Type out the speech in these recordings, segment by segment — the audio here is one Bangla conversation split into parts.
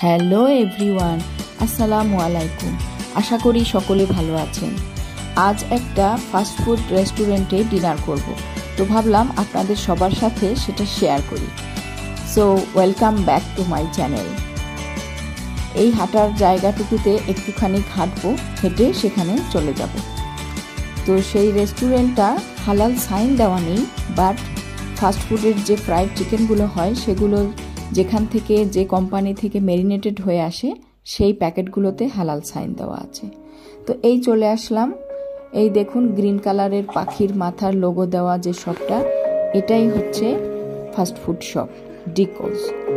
হ্যালো এভরিওয়ান, আসসালামু আলাইকুম। আশা করি সকলে ভালো আছেন। আজ একটা ফাস্ট ফুড রেস্টুরেন্টে ডিনার করব, তো ভাবলাম আপনাদের সবার সাথে সেটা শেয়ার করি। So welcome back to my channel. এই হাঁটার জায়গাটুকুতে একটুখানি হাঁটবো, হেঁটে সেখানে চলে যাব। তো সেই রেস্টুরেন্টটা হালাল সাইন দেওয়া নেই, বাট ফাস্টফুডের যে ফ্রাইড চিকেনগুলো হয় সেগুলো যেখান থেকে যে কোম্পানি থেকে ম্যারিনেটেড হয়ে আসে সেই প্যাকেটগুলোতে হালাল সাইন দেওয়া আছে। তো এই চলে আসলাম। এই দেখুন গ্রিন কালারের পাখির মাথার লোগো দেওয়া যে শপটা, এটাই হচ্ছে ফাস্টফুড শপ ডিকোস।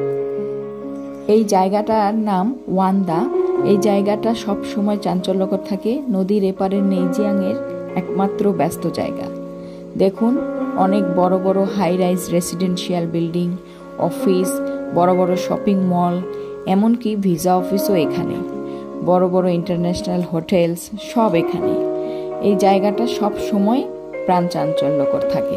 এই জায়গাটার নাম ওয়ান্দা। এই জায়গাটা সব সময় চাঞ্চল্যকর থাকে। নদীর এপারের নেইজিয়াংয়ের একমাত্র ব্যস্ত জায়গা। দেখুন অনেক বড় বড় high rise residential building, office, বড় বড় শপিং মল, এমনকি ভিসা অফিসও এখানে, বড় বড় ইন্টারন্যাশনাল হোটেলস সব এখানে। এই জায়গাটা সব সময় প্রাণ চাঞ্চল্যকর থাকে।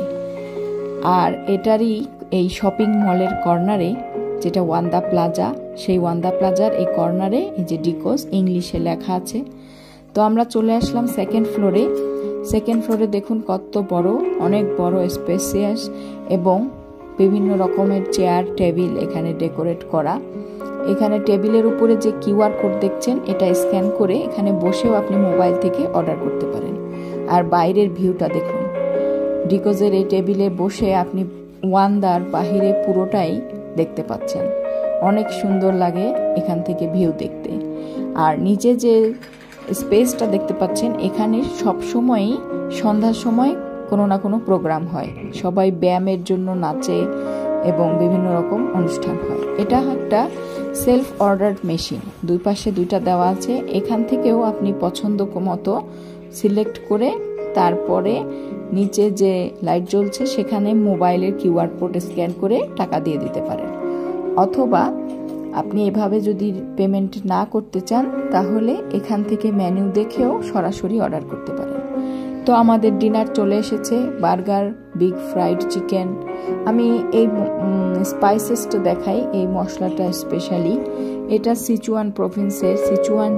আর এটারই এই শপিং মলের কর্নারে, যেটা ওয়ান্দা প্লাজা, সেই ওয়ান্দা প্লাজার এই কর্নারে এই যে ডিকোস ইংলিশে লেখা আছে। তো আমরা চলে আসলাম সেকেন্ড ফ্লোরে। সেকেন্ড ফ্লোরে দেখুন কত বড়, অনেক বড় স্পেসিয়াস এবং বিভিন্ন রকমের চেয়ার টেবিল এখানে ডেকোরেট করা। এখানে টেবিলের উপরে যে কিউআর কোড দেখছেন, এটা স্ক্যান করে এখানে বসেও আপনি মোবাইল থেকে অর্ডার করতে পারেন। আর বাইরের ভিউটা দেখুন, ডিকোজের এই টেবিলে বসে আপনি ওয়ান্দার বাহিরে পুরোটাই দেখতে পাচ্ছেন। অনেক সুন্দর লাগে এখান থেকে ভিউ দেখতে। আর নিচে যে স্পেসটা দেখতে পাচ্ছেন, এখানে সব সময়ই সন্ধ্যার সময় কোনো না কোনো প্রোগ্রাম হয়। সবাই ব্যায়ামের জন্য নাচে এবং বিভিন্ন রকম অনুষ্ঠান হয়। এটা একটা সেলফ অর্ডার্ড মেশিন, দুই পাশে দুইটা দেওয়া আছে। এখান থেকেও আপনি পছন্দ মতো সিলেক্ট করে তারপরে নিচে যে লাইট জ্বলছে সেখানে মোবাইলের কিউআর কোড স্ক্যান করে টাকা দিয়ে দিতে পারেন। অথবা আপনি এভাবে যদি পেমেন্ট না করতে চান, তাহলে এখান থেকে মেনু দেখেও সরাসরি অর্ডার করতে পারেন। তো আমাদের ডিনার চলে এসেছে, বার্গার, বিগ ফ্রাইড চিকেন। আমি এই স্পাইসেসটা দেখাই, এই মশলাটা স্পেশালি, এটা সিচুয়ান প্রভিন্সের সিচুয়ান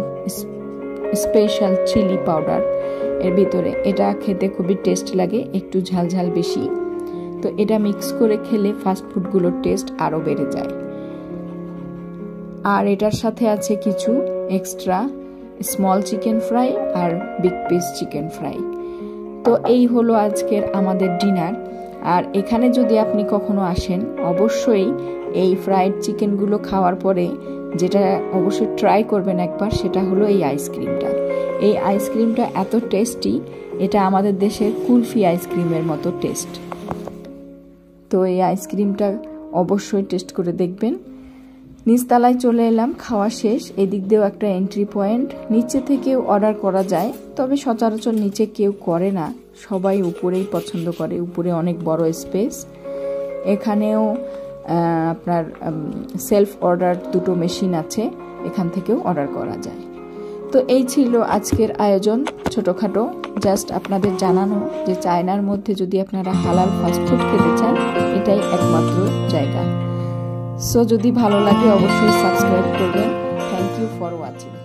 স্পেশাল চিলি পাউডার এর ভিতরে। এটা খেতে খুবই টেস্ট লাগে, একটু ঝালঝাল বেশি। তো এটা মিক্স করে খেলে ফাস্টফুডগুলোর টেস্ট আরও বেড়ে যায়। আর এটার সাথে আছে কিছু এক্সট্রা স্মল চিকেন ফ্রাই আর বিগ পিস চিকেন ফ্রাই। তো এই হলো আজকের আমাদের ডিনার। আর এখানে যদি আপনি কখনো আসেন, অবশ্যই এই ফ্রাইড চিকেনগুলো খাওয়ার পরে যেটা অবশ্যই ট্রাই করবেন একবার, সেটা হলো এই আইসক্রিমটা। এই আইসক্রিমটা এত টেস্টি, এটা আমাদের দেশের কুলফি আইসক্রিমের মতো টেস্ট। তো এই আইসক্রিমটা অবশ্যই টেস্ট করে দেখবেন। নিচতলায় চলে এলাম, খাওয়া শেষ। এদিক দিয়েও একটা এন্ট্রি পয়েন্ট, নিচে থেকেও অর্ডার করা যায়, তবে সচরাচর নিচে কেউ করে না, সবাই উপরেই পছন্দ করে। উপরে অনেক বড় স্পেস। এখানেও আপনার সেলফ অর্ডার দুটো মেশিন আছে, এখান থেকেও অর্ডার করা যায়। তো এই ছিল আজকের আয়োজন, ছোটোখাটো জাস্ট আপনাদের জানানো যে চায়নার মধ্যে যদি আপনারা হালাল ফাস্টফুড খেতে চান, এটাই একমাত্র জায়গা। সো যদি ভালো লাগে অবশ্যই সাবস্ক্রাইব করবেন। Thank you for watching.